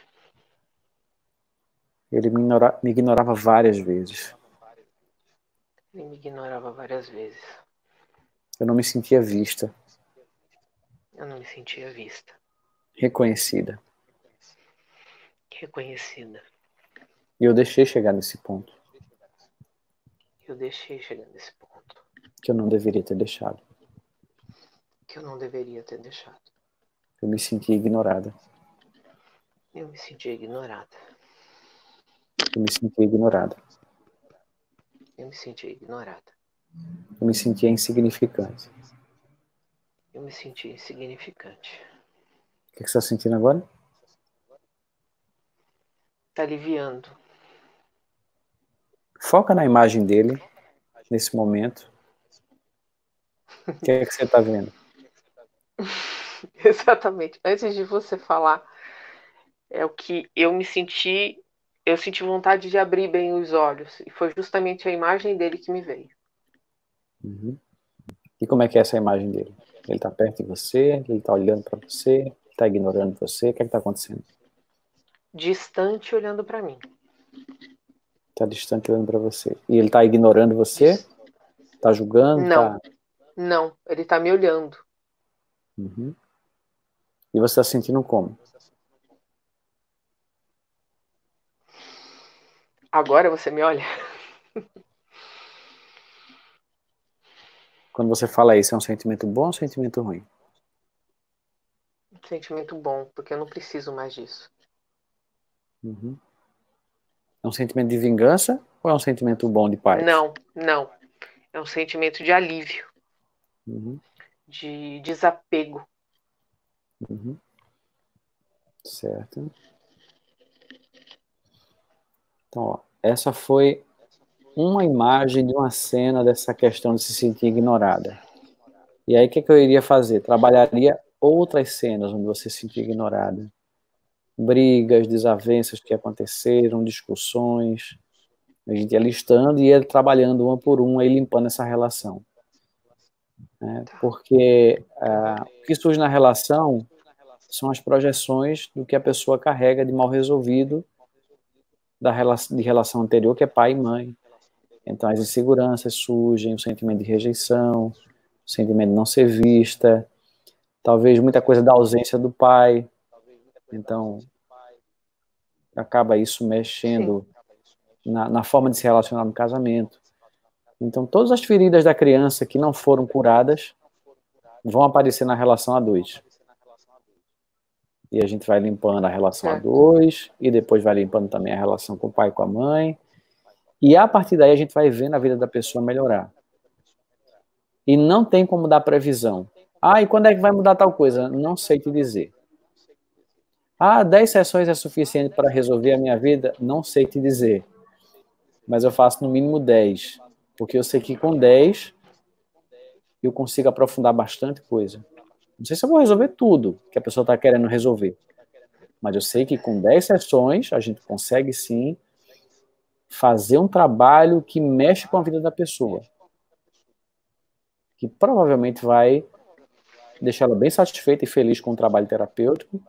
Ele me, ignora, me ignorava várias vezes. Ele me ignorava várias vezes. Eu não me sentia vista, Eu não me sentia vista. reconhecida. Reconhecida. E eu deixei chegar nesse ponto, Eu deixei chegar nesse ponto. que eu não deveria ter deixado. Que eu não deveria ter deixado. Eu me sentia ignorada. Eu me sentia ignorada. Eu me sentia ignorada. Eu me sentia ignorada. Eu me sentia insignificante. Eu me sentia insignificante. O que você está sentindo agora? Tá aliviando. Foca na imagem dele, nesse momento. O que é que você está vendo? Exatamente. Antes de você falar, é o que eu me senti. Eu senti vontade de abrir bem os olhos. E foi justamente a imagem dele que me veio. Uhum. E como é que é essa imagem dele? Ele está perto de você? Ele está olhando para você? Está ignorando você? O que é que está acontecendo? Distante olhando para mim. Está distante olhando para você. E ele está ignorando você? Dis... Está julgando? Não, Tá... não. Ele tá me olhando. Uhum. E você está sentindo como? Agora você me olha? Quando você fala isso, é um sentimento bom ou um sentimento ruim? Um sentimento bom, porque eu não preciso mais disso. Uhum. É um sentimento de vingança ou é um sentimento bom de paz? Não, não. É um sentimento de alívio, Uhum. de desapego. Uhum. Certo. Então, ó, essa foi uma imagem de uma cena dessa questão de se sentir ignorada. E aí, o que, que eu iria fazer? Trabalharia outras cenas onde você se sentir ignorada. Brigas, desavenças que aconteceram, discussões. A gente ia listando e ia trabalhando uma por uma e limpando essa relação. Né? Porque ah, o que surge na relação são as projeções do que a pessoa carrega de mal resolvido da relação, de relação anterior, que é pai e mãe. Então, as inseguranças surgem, o sentimento de rejeição, o sentimento de não ser vista, talvez muita coisa da ausência do pai. Então, acaba isso Sim. mexendo na, na forma de se relacionar no casamento. Então, todas as feridas da criança que não foram curadas vão aparecer na relação a dois. E a gente vai limpando a relação a Certo. dois, e depois vai limpando também a relação com o pai e com a mãe. E a partir daí a gente vai vendo a vida da pessoa melhorar. E não tem como dar previsão. Ah, e quando é que vai mudar tal coisa? Não sei te dizer. Ah, dez sessões é suficiente para resolver a minha vida? Não sei te dizer. Mas eu faço no mínimo dez. Porque eu sei que com dez eu consigo aprofundar bastante coisa. Não sei se eu vou resolver tudo que a pessoa está querendo resolver. Mas eu sei que com dez sessões a gente consegue sim fazer um trabalho que mexe com a vida da pessoa. Que provavelmente vai deixar ela bem satisfeita e feliz com o trabalho terapêutico.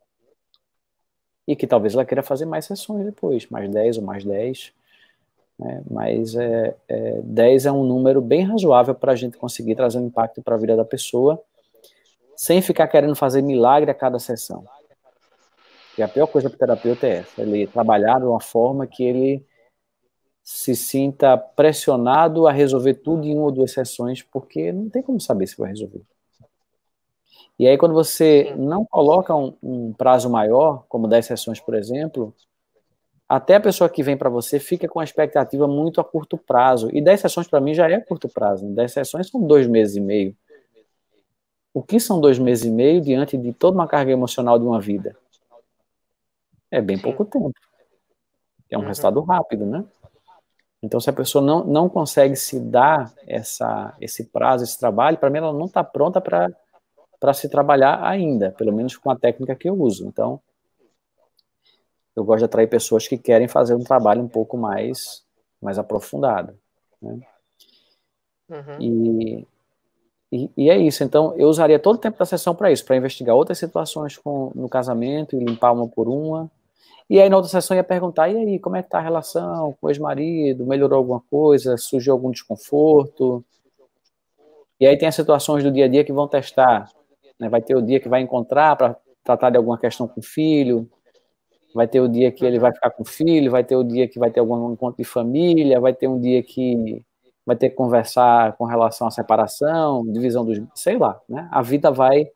E que talvez ela queira fazer mais sessões depois, mais dez ou mais dez. Né? Mas é, é, dez é um número bem razoável para a gente conseguir trazer um impacto para a vida da pessoa, sem ficar querendo fazer milagre a cada sessão. E a pior coisa para o terapeuta é essa, ele trabalhar de uma forma que ele se sinta pressionado a resolver tudo em uma ou duas sessões, porque não tem como saber se vai resolver. E aí, quando você Sim. não coloca um, um prazo maior, como dez sessões, por exemplo, até a pessoa que vem para você fica com a expectativa muito a curto prazo. E dez sessões, para mim, já é curto prazo. dez sessões são dois meses e meio. O que são dois meses e meio diante de toda uma carga emocional de uma vida? É bem Sim. pouco tempo. É um Uhum. resultado rápido, né? Então, se a pessoa não, não consegue se dar essa, esse prazo, esse trabalho, para mim ela não está pronta para se trabalhar ainda, pelo menos com a técnica que eu uso. Então, eu gosto de atrair pessoas que querem fazer um trabalho um pouco mais, mais aprofundado. Né? Uhum. E, e, e é isso. Então, eu usaria todo o tempo da sessão para isso, para investigar outras situações com, no casamento e limpar uma por uma. E aí, na outra sessão, eu ia perguntar, e aí, como é que está a relação com o ex-marido? Melhorou alguma coisa? Surgiu algum desconforto? E aí tem as situações do dia a dia que vão testar. Né? Vai ter o dia que vai encontrar para tratar de alguma questão com o filho, vai ter o dia que ele vai Uhum. ficar com o filho, vai ter o dia que vai ter algum encontro de família, vai ter um dia que vai ter que conversar com relação à separação, divisão dos... sei lá, né? A vida vai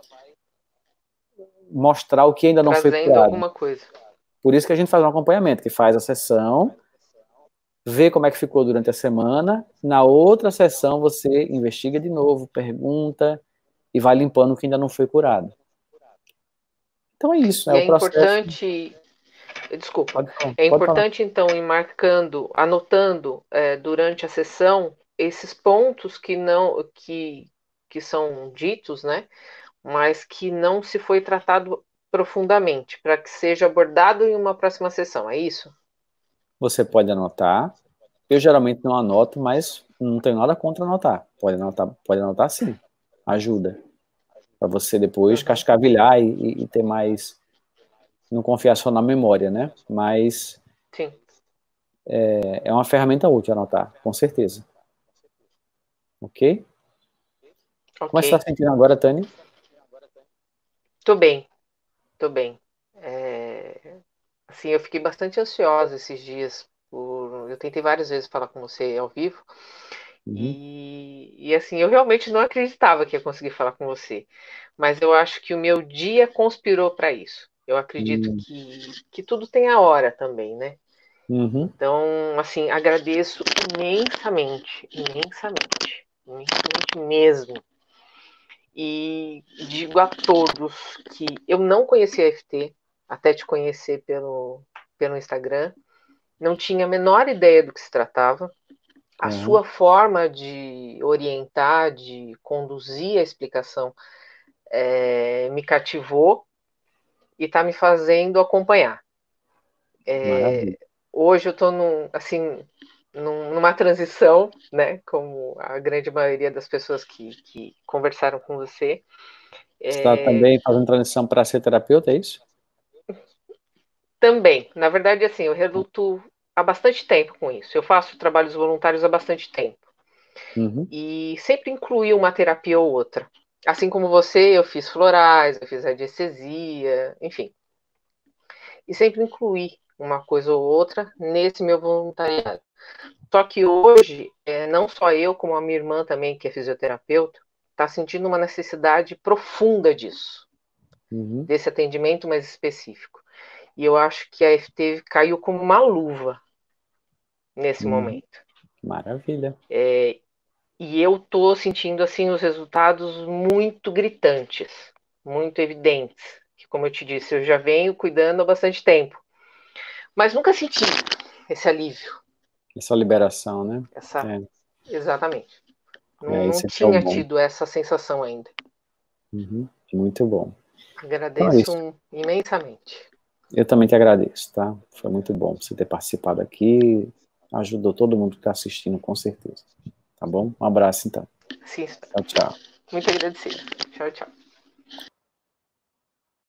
mostrar o que ainda não foi Trazendo curado. alguma coisa. Por isso que a gente faz um acompanhamento, que faz a sessão, vê como é que ficou durante a semana, na outra sessão você investiga de novo, pergunta e vai limpando o que ainda não foi curado. Então é isso, é E o é processo. importante, desculpa, Pode falar, é pode falar. importante então ir marcando, anotando é, durante a sessão esses pontos que não, que, que são ditos, né? Mas que não se foi tratado profundamente, para que seja abordado em uma próxima sessão, é isso? Você pode anotar. Eu geralmente não anoto, mas não tenho nada contra anotar. Pode anotar, pode anotar sim. Ajuda. Para você depois Uhum. cascavilhar e, e ter mais. Não confiar só na memória, né? Mas Sim. é, é uma ferramenta útil anotar, com certeza. Ok? Como é que você está Ok. se sentindo agora, Tânia? Tô bem, tô bem. É, assim, eu fiquei bastante ansiosa esses dias eu tentei várias vezes falar com você ao vivo, Uhum. e, e assim, eu realmente não acreditava que ia conseguir falar com você, mas eu acho que o meu dia conspirou para isso. Eu acredito Uhum. que, que tudo tem a hora também, né? Uhum. Então, assim, agradeço imensamente, imensamente, imensamente mesmo. E digo a todos que eu não conhecia a F T, até te conhecer pelo, pelo Instagram, não tinha a menor ideia do que se tratava. A Uhum. sua forma de orientar, de conduzir a explicação, é, me cativou e está me fazendo acompanhar. Maravilha. É, hoje eu estou num, assim, num, numa transição, né, como a grande maioria das pessoas que, que conversaram com você. Você está É, também fazendo transição para ser terapeuta, é isso? também, na verdade, assim, eu reluto há bastante tempo com isso. Eu faço trabalhos voluntários há bastante tempo. Uhum. E sempre incluí uma terapia ou outra. Assim como você, eu fiz florais, eu fiz radiestesia, enfim. E sempre incluí uma coisa ou outra nesse meu voluntariado. Só que hoje, é, não só eu, como a minha irmã também, que é fisioterapeuta, está sentindo uma necessidade profunda disso, Uhum. desse atendimento mais específico. E eu acho que a F T caiu como uma luva nesse Uhum. momento. Maravilha. É, e eu estou sentindo assim os resultados muito gritantes, muito evidentes. Que, como eu te disse, eu já venho cuidando há bastante tempo, mas nunca senti esse alívio, Essa liberação, né? essa É, exatamente. Não, é não isso que é o tinha bom. tido essa sensação ainda. Uhum. Muito bom. Então é isso. Agradeço imensamente. Eu também te agradeço, tá? Foi muito bom você ter participado aqui. Ajudou todo mundo que está assistindo, com certeza. Tá bom? Um abraço, então. Sim, Tchau, tchau. muito agradecida. Tchau, tchau.